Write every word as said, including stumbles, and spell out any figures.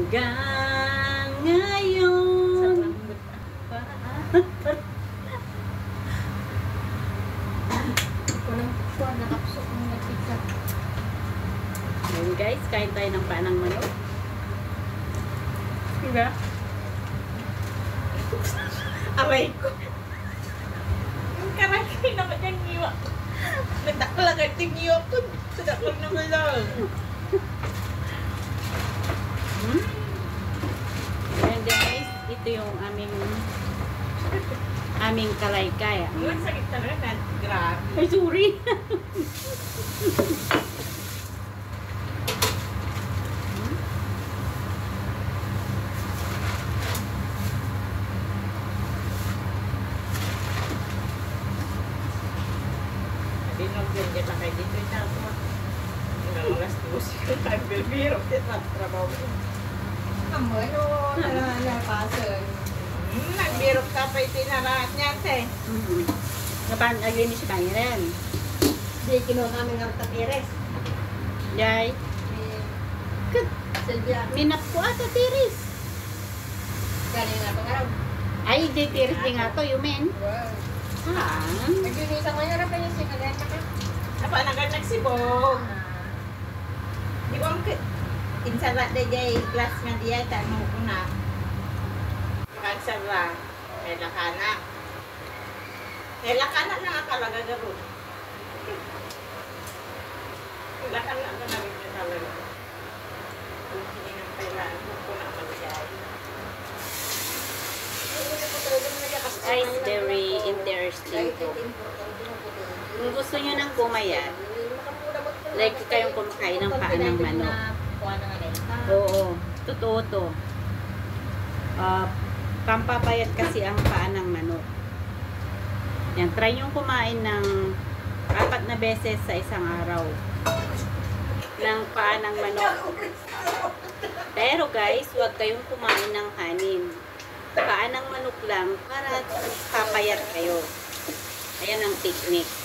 Hanggang ngayon. Ayun guys, kain tayo ng panang manok. Diba? Aray ko. Ang karakay naman yung ngiwa. Nagdaklag at yung ngiwa ko. Sadaklag naman lang. Hmm? Ayan guys, ito yung aming aming kalaykay. Yung sakit talaga na. Grabe. Ay, sorry. Dinogyan kita kay dito ito ako. Yung alas dos yung time bilbiro. Ito trabaho ko. Amoy no, nalapasan. Hmm, nagbiro ka pa itinarahat niya, te. Mm-hmm. Kapan, agay ni si Pangiren. Di kinuha kami ng tapires. Yay. Kat, Silvia. minap ko ata tiris. Kanina pa nga raw. Ay, di tiris din nga to, you mean? Wow. Ah. Naglilisa ko yung rapan yung singalan ka. Apa nagan nagsibog. Di ko ang insalat na jay glass nga diya tanong ko na. Makansara. May lakana. May lakana lang ang talaga garo. May lakana lang ang talaga talaga. Kung hindi ng pera, ko na maligay. Guys, very interesting to. Kung gusto nyo ng kumayan, like kayong kumakain ng paa ng manok. Oo, totoo to. Uh, pampapayat kasi ang paa ng manok. Yan, try nyo kumain ng apat na beses sa isang araw ng paa ng manok. Pero guys, huwag kayong kumain ng kanin. Paa ng manok lang para papayat kayo. Ayan ang technique.